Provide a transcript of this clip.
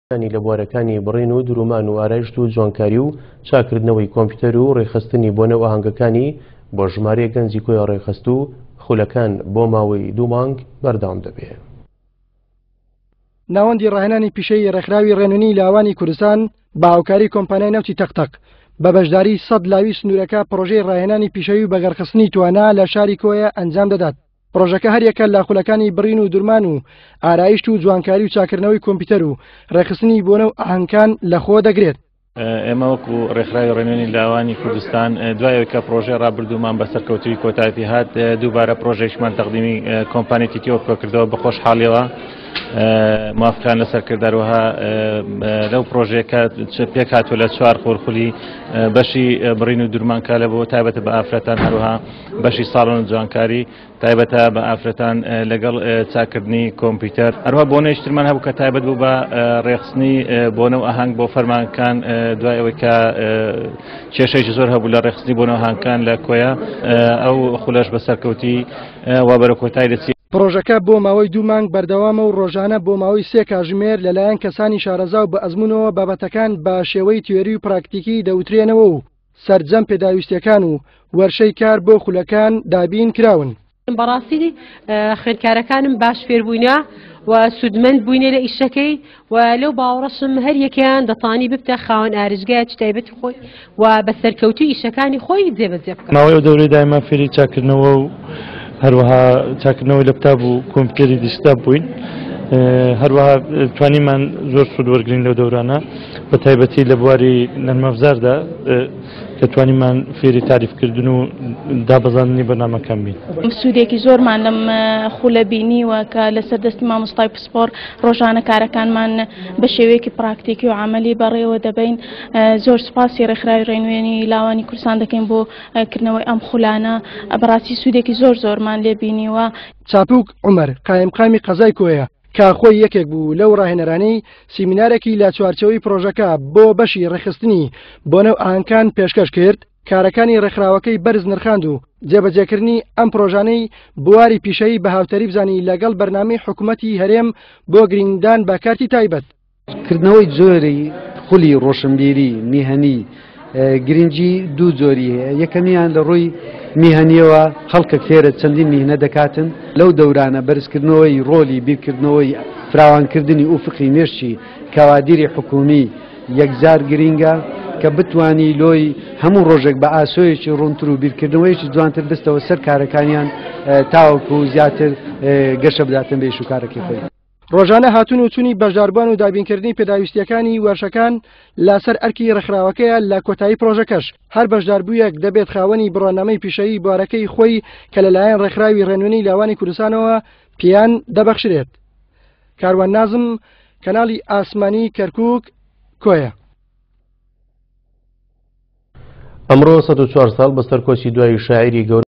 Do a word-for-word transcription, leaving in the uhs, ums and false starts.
انی لە بوارەکانی بڕین و درومان و ئارایشت و جوانکاری و چاکردنەوەی کۆمپیوتەر و ڕێخستنی بۆ نەوە ئاهەنگەکانی بۆ ژمارەیە گەنجی کۆی ڕێخست و خولەکان بۆ ماوەی دوو مانگ بەردەوام دەبێت. ناوەندی ڕاهێنانی پیشەی ڕێکخراوی ڕێنوونی لاوانی کوردستان بە هاوکاری کۆمپانیای نەوتی تەقتەق بە بەشداری سەد لاوی سنوورەکە پرۆژەی ڕاهێنانی پیشەوی و بەگەڕخستنی توانا لە شاری کۆیە ئەنجام دەدات. پرۆژەکە هەریەکە لە خولەکانی بڕین و دوورمان و ئارایشت و جوانکاری و چاکردنەوەی کۆمپیوتەر و ڕێخستنی بۆ نەو ئاهەنگەکان لەخۆ دەگرێت. ئێمە وەکو ڕێکخراوی ڕێنوونی لاوانی کوردستان دوایەوە کە پرۆژەی ڕابردوومان بەسەرکەوتووی کۆتایەتی هات دووبارە پرۆژەیەکمان تەقدیمی کۆمپانیای تیتیۆ کردەوە بە خۆشحاڵیەوە. موافقان لەسەر کردەوەها لەو پرۆژەیەکە پێک هاتووە لە چوار خۆرخولی بەشی بڕین و دوورمانکە لە بۆ تایبەتە بە ئافرەتان هەروەها بەشی ساڵۆن جوانکاری تایبەتە بە ئافرەتان لەگەڵ چاکردنی کۆمپیوتەر هەروەها بۆنەیشترمان هەبوو کە تایبەت بوو بە ڕێخستنی بۆنەو ئاهەنگ بۆ فەرمانەکان دوای ئەوەی کە کێشەیەکی زۆر هەبوو لە ڕێخستنی بۆنەو ئاهەنگەکان لە کۆیە ئەو خولەش بەسەرکەوتی وا بەرە کۆتایی دەچێت. پرۆژەکە بۆ ماوەی دوو مانگ بەردەوامە و ڕۆژانە بۆ ماوەی سێ کاتژمێر لەلایەن کەسانی شارەزا و بە ئەزموونەوە بابەتەکان بە شێوەی تیۆری و پراکتیکی دەوترێنەوە و سەرجەم پێداویستیەکان و وەرشەی کار بۆ خولەکان دابین کراون. بەڕاستی خوێندکارەکانم باش فێربووینە و سودمەند بووینە لە ئیشەکەی و لەو باوەڕەشم هەر یەکیان دەتانی ببتە خاوەن ئارزگایەکی تایبەتی خۆی و بە سەرکەوتوی ئیشەکانی خۆی جێبەجێ بکات. ماوەی دەورەی دایما فێری چاکردنەوە و هەروەها چاکردنەوەی لەپتاب و کۆمپیوتەری دیسکتاپ بووین. هەروەها توانیمان زۆر سوود وەرگرین لەو دەورانە بە تایبەتی لە بواری نەرمەفزاردا کە توانیمان فێری تاریفکردن و دابەزاندنی بەرنامەکان بین. سوودێکی زۆرمان لەم خولە بینیوە کە لەسەر دەستی مامۆستای پسپۆر ڕۆژانە کارەکانمان بە شێوەیەکی پراکتیکی و عملی بەڕێوە دەبین. زۆر سوپاسی ڕێکخراوی ڕێنوێنی لاوانی کوردستان دەکەین بۆ کردنەوەی ئەم خولانە بەڕاستی سوودێکی زۆر زۆرمان لێ بینیوە. چاپوک عومەر قایمقامی قەزای کۆیە کە خۆی یەکێک بوو لەو ڕاهێنەرانەی سیمینارێکی لە چوارچەوەی پرۆژەکە بۆ بەشی ڕێخستنی بۆ نەو ئاهەنگەکان پێشکەش کرد. کارەکانی ڕێکخراوەکەی بەرز نرخاند و جێبەجێکردنی ئەم پرۆژانەی بواری پیشەیی بە هاوتەری بزانی لەگەڵ بەرنامەی حکوومەتی هەرێم بۆ گرنگدان بە کارتی تایبەت. کردنەوەی جۆری خولی ڕۆشنبیری میهەنی گرنگی دوو جۆری هەیە. یەکەمیان لە ڕووی میهەنیەوە خەڵکە فێرە چەندین میهنە دەکاتن لەو دەورانە بەرزکردنەوەی ڕۆلی بیرکردنەوەی فراوانکردنی ئوفقی مێشتی کاوادیری حکومی یەکجار گرینگە کە بتوانی لۆی هەموو ڕۆژێک بە ئاسۆیەکی ڕوونتر و بیرکردنەوەیکی جوانتر دەستەوە سەر کارەکانیان تاوەکو و زیاتر گەشە بداتن بە ئیش و کارەکەی خۆی. ڕۆژانە هاتوون و چوونی بەشداربوون و دابینکردنی پێداویستیەکانی وەرشەکان لەسەر ئەرکی ڕێکخراوەکەیە. لە کۆتایی پرۆژەکەش هەر بەشداربوویەک دەبێت خاوەنی بڕۆنامەی پیشەیی بوارەکەی خۆی کە لەلایەن ڕێکخراوی ڕێنوێنی لاوانی کوردستانەوە پیان دەبەخشرێت. کاروان نازم، کەناڵی ئاسمانی کەرکووک، کۆیە. ئەمڕۆ سەد و چوار ساڵ بەسەر کۆچی دوای شاعیری گەورە